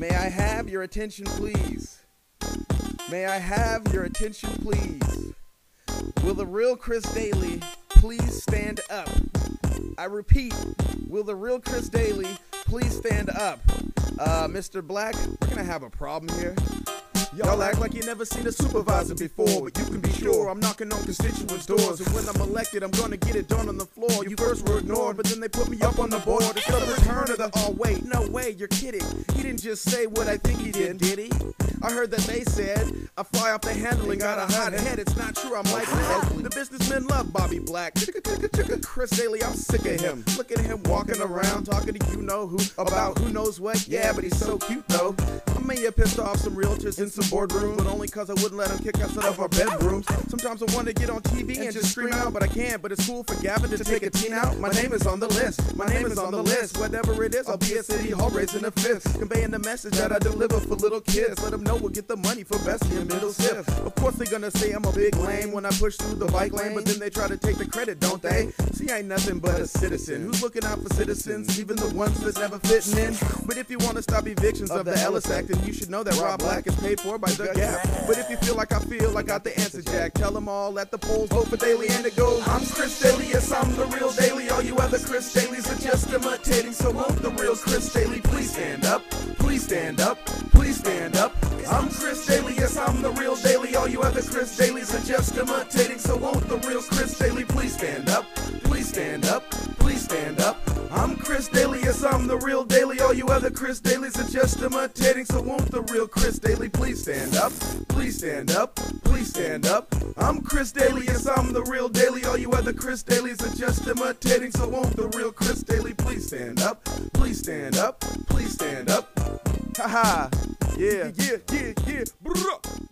May I have your attention, please? May I have your attention, please? Will the real Chris Daly please stand up? I repeat, will the real Chris Daly please stand up? Mr. Black, we're gonna have a problem here. Y'all act like you never seen a supervisor before, but you can be sure I'm knocking on constituents' doors. And when I'm elected, I'm gonna get it done on the floor. You first were ignored, but then they put me up on the board. It's the return of the, oh wait, no way, you're kidding. He didn't just say what I think he did he? I heard that they said, I fly off the handle and got a hot head. It's not true, I'm like that. The businessmen love Bobby Black. Chris Daly, I'm sick of him. Look at him walking around, talking to you-know-who about who knows what. Yeah, but he's so cute though. I may have pissed off some realtors in some boardrooms, but only cause I wouldn't let him kick us out of our bedrooms. Sometimes I want to get on TV and just scream out, but I can't. But it's cool for Gavin to take a teen out. My name is on the list. My name is on the list. Whatever it is, I'll be at City Hall raising a fist, conveying the message that I deliver for little kids. Let them know we'll get the money for Bessie and Middle Sip. Of course they're gonna say I'm a big lame when I push through the bike lane, but then they try to take the credit, don't they? See, I ain't nothing but a citizen who's looking out for citizens, even the ones that's never fitting in. But if you want to stop evictions of the Ellis Act, then you should know that Rob Black is paid for by the Gap. But if you feel like I feel, I got the answer, Jack. Tell them all at the polls, vote for Daly, and it goes, I'm Chris Daly, yes, I'm the real Daly. All you other Chris Dalys are just imitating, so won't the real Chris Daly please stand up? Please stand up, please stand up. I'm Chris Daly, yes, I'm the real Daly. All you other Chris Dalys are just imitating, so won't the real Chris Daly please stand up? Please stand up, please stand up. I'm Chris Daly, yes, I'm the real Daly. All you other Chris Dalys are just imitating, so won't the real Chris Daly please stand up? Please stand up, please stand up. I'm Chris Daly, yes, I'm the real Daly. All you other Chris Dalys are just imitating, so won't the real Chris Daly please stand up? Please stand up, please stand up. Haha, yeah, yeah, yeah, yeah, bruh.